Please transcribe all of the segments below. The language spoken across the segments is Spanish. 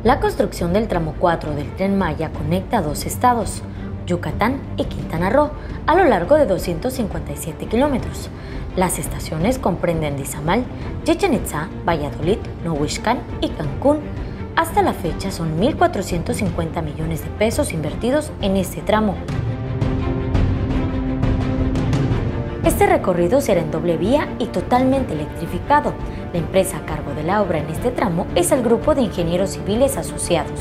La construcción del tramo 4 del Tren Maya conecta dos estados, Yucatán y Quintana Roo, a lo largo de 257 kilómetros. Las estaciones comprenden Izamal, Chichén Itzá, Valladolid, Nohuixcán y Cancún. Hasta la fecha son 1.450 millones de pesos invertidos en este tramo. Este recorrido será en doble vía y totalmente electrificado. La empresa a cargo de la obra en este tramo es el Grupo de Ingenieros Civiles Asociados.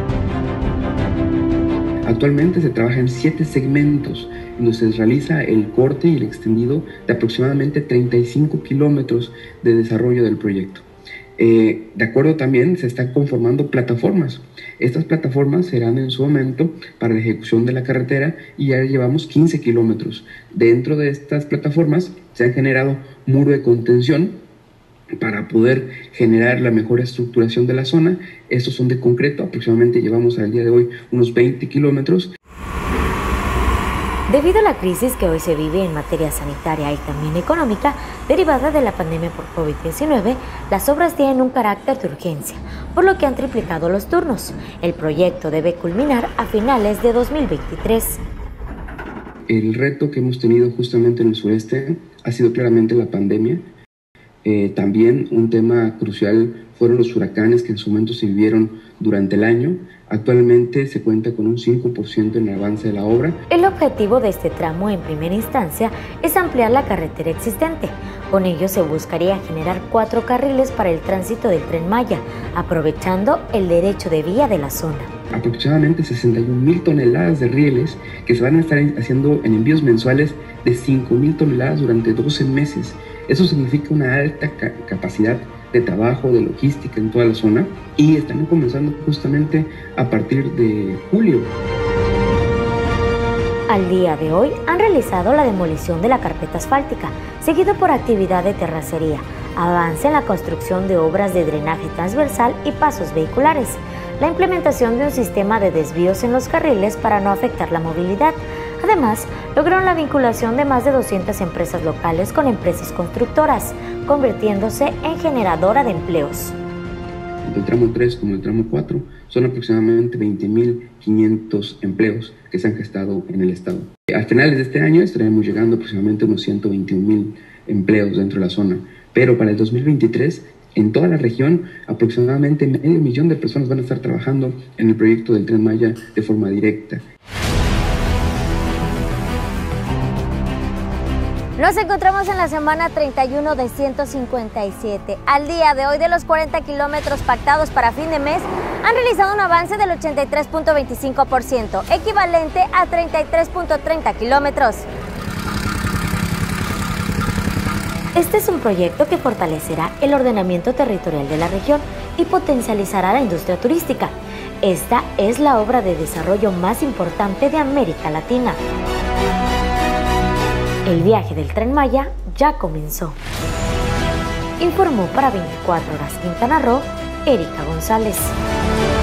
Actualmente se trabaja en 7 segmentos, en donde se realiza el corte y el extendido de aproximadamente 35 kilómetros de desarrollo del proyecto. De acuerdo también se están conformando plataformas. Estas plataformas serán en su momento para la ejecución de la carretera y ya llevamos 15 kilómetros. Dentro de estas plataformas se han generado muro de contención para poder generar la mejor estructuración de la zona. Estos son de concreto, aproximadamente llevamos al día de hoy unos 20 kilómetros. Debido a la crisis que hoy se vive en materia sanitaria y también económica, derivada de la pandemia por COVID-19, las obras tienen un carácter de urgencia, por lo que han triplicado los turnos. El proyecto debe culminar a finales de 2023. El reto que hemos tenido justamente en el sureste ha sido claramente la pandemia. También un tema crucial fueron los huracanes que en su momento se vivieron durante el año. Actualmente se cuenta con un 5% en el avance de la obra. El objetivo de este tramo en primera instancia es ampliar la carretera existente. Con ello se buscaría generar 4 carriles para el tránsito del Tren Maya, aprovechando el derecho de vía de la zona. Aproximadamente 61,000 toneladas de rieles que se van a estar haciendo en envíos mensuales de 5,000 toneladas durante 12 meses. Eso significa una alta capacidad de trabajo, de logística en toda la zona, y están comenzando justamente a partir de julio. Al día de hoy han realizado la demolición de la carpeta asfáltica, seguido por actividad de terracería, avance en la construcción de obras de drenaje transversal y pasos vehiculares, la implementación de un sistema de desvíos en los carriles para no afectar la movilidad. Además, lograron la vinculación de más de 200 empresas locales con empresas constructoras, convirtiéndose en generadora de empleos. Tanto el tramo 3 como el tramo 4 son aproximadamente 20,500 empleos que se han gestado en el estado. A finales de este año estaremos llegando aproximadamente a unos 121,000 empleos dentro de la zona, pero para el 2023 en toda la región aproximadamente 500,000 de personas van a estar trabajando en el proyecto del Tren Maya de forma directa. Nos encontramos en la semana 31 de 157. Al día de hoy, de los 40 kilómetros pactados para fin de mes, han realizado un avance del 83.25%, equivalente a 33.30 kilómetros. Este es un proyecto que fortalecerá el ordenamiento territorial de la región y potencializará la industria turística. Esta es la obra de desarrollo más importante de América Latina. El viaje del Tren Maya ya comenzó. Informó para 24 Horas Quintana Roo, Erika González.